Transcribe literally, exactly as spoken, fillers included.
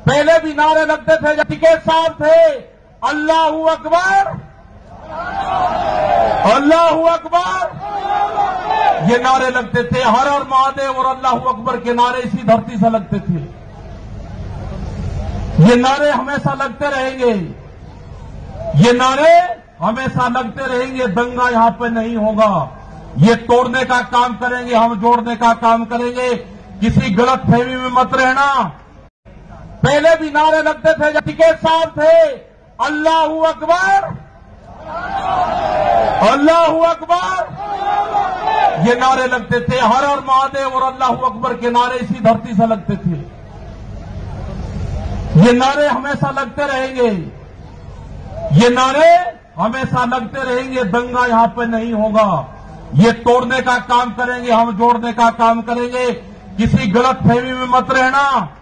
पहले भी नारे लगते थे जब टिकैत साहब थे, अल्लाहू अकबर, अल्लाहू अकबर, ये नारे लगते थे। हर हर महादेव और अल्लाहू अकबर के नारे इसी धरती से लगते थे। ये नारे हमेशा लगते रहेंगे, ये नारे हमेशा लगते रहेंगे। दंगा यहां पर नहीं होगा। ये तोड़ने का काम करेंगे, हम जोड़ने का काम करेंगे। किसी गलत फहमी में मत रहना। पहले भी नारे लगते थे जब टिकैत साहब थे, अल्लाहू अकबर, अल्लाहू अकबर, ये नारे लगते थे। हर हर महादेव और अल्लाहू अकबर के नारे इसी धरती से लगते थे। ये नारे हमेशा लगते रहेंगे, ये नारे हमेशा लगते रहेंगे। दंगा यहां पर नहीं होगा। ये तोड़ने का काम करेंगे, हम जोड़ने का काम करेंगे। किसी गलत फहमी में मत रहना।